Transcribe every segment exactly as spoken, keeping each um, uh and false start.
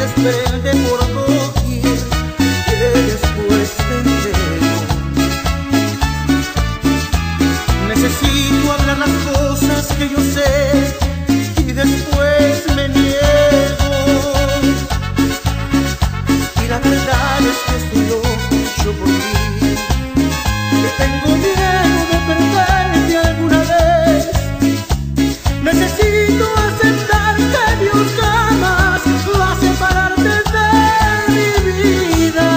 desprende por doquier que después te entrego. Necesito hablar las cosas que yo sé y después me niego. Y la verdad es que estoy loco yo por ti, que tengo miedo de perderte alguna vez. Necesito aceptar que Dios jamás va a separarte de mi vida.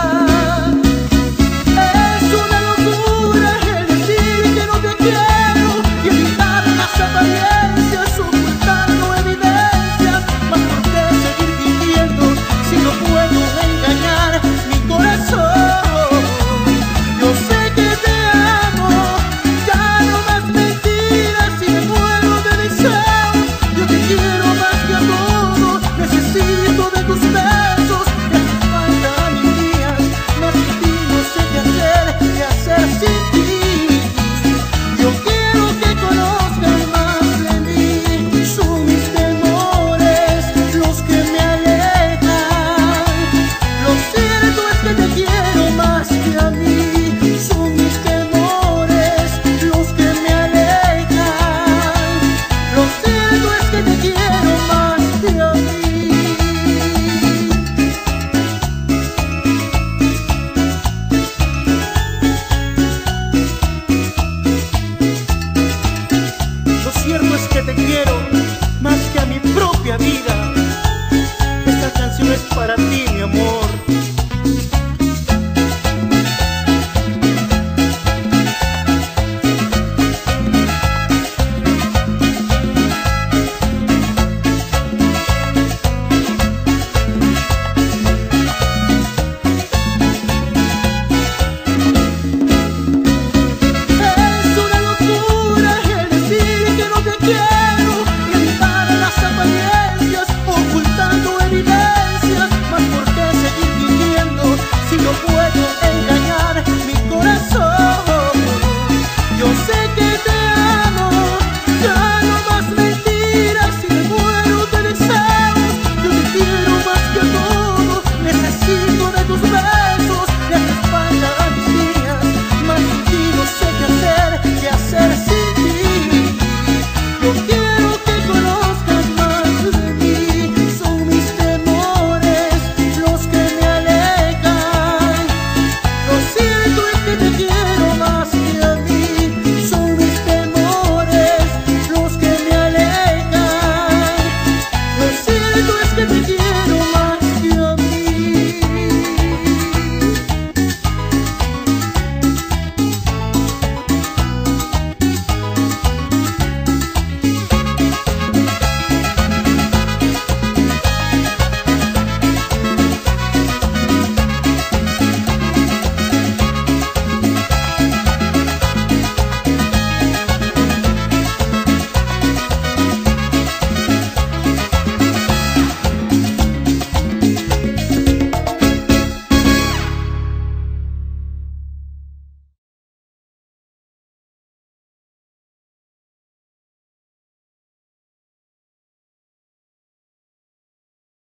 Es una locura el decir que no te quiero y evitar las apariencias, ocultando evidencias. Mas ¿por qué seguir fingiendo si no puedo engañar mi corazón? Yo sé que te amo, ya no más mentiras y me muero de deseo. Yo te quiero más que a todos, necesito de tus besos. Me hacen falta mis días, más sin ti no sé qué hacer, qué hacer sin ti. Yo quiero que conozcas más de mí, son mis temores los que me alejan. Lo cierto es que te quiero más que a mí, son mis temores los que me alejan. Lo cierto es que te quiero más que a mí. Lo cierto es que te quiero más que a mi propia vida. Esta canción es para ti.